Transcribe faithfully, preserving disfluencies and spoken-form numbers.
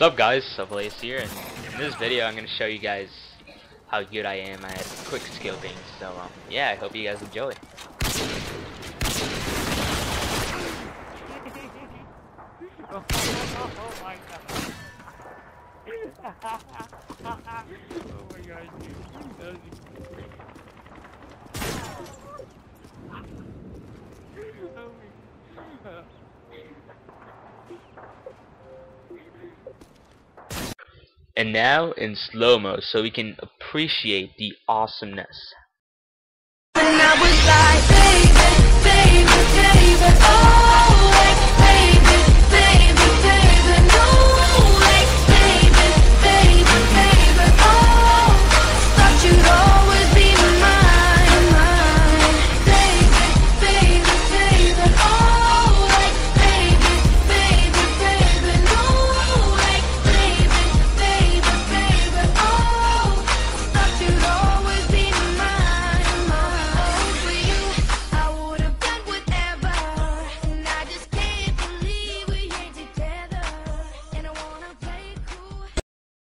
What's up guys, Sublace here, and in this video I'm going to show you guys how good I am at quickscoping, so um, yeah, I hope you guys enjoy. Oh my god. Oh my god, dude. And now in slow-mo so we can appreciate the awesomeness. And I was like, baby, baby, baby, oh.